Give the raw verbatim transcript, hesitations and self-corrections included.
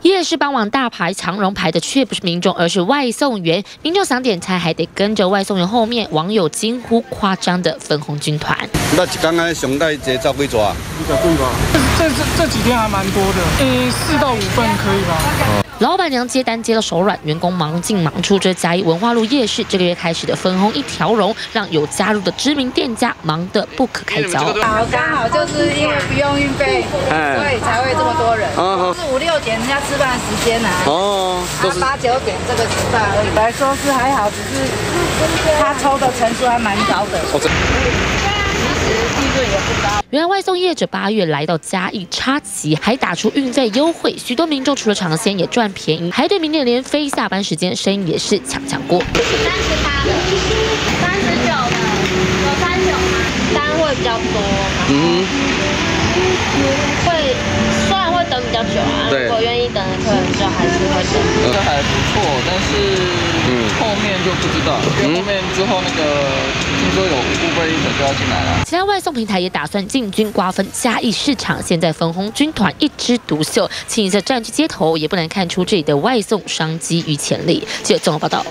夜市傍晚大排长龙，排的却不是民众，而是外送员。民众想点菜，还得跟着外送员后面。网友惊呼夸张的粉红军团。 那一天啊，上大一个照几抓？ 一个对吧？这这这几天还蛮多的，诶，四到五份可以吧？哦老板娘接单接到手软，员工忙进忙出。这嘉义文化路夜市这个月开始的粉红一条龙，让有加入的知名店家忙得不可开交。 好，刚好就是因为不用运费，所以才会这么多人。是五六点人家吃饭时间啊，哦，啊八九点这个吃饭而已。来说是还好，只是他抽的层数还蛮高的。利润也不高。 原来外送业者八月来到嘉义插旗，还打出运费优惠，许多民众除了尝鲜也赚便宜，排队明天连非下班时间生意也是抢抢过。 三十八的，三十九的，有三九吗？单会比较多，嗯，会虽然会等比较久啊，如果愿意等的客人就还是会等。 这还不错，但是嗯后面就不知道，因为后面之后那个听说有乌龟可就要进来了。 其他外送平台也打算进军瓜分嘉义市场，现在粉红军团一枝独秀，清一色占据街头，也不难看出这里的外送商机与潜力。记者综合报道。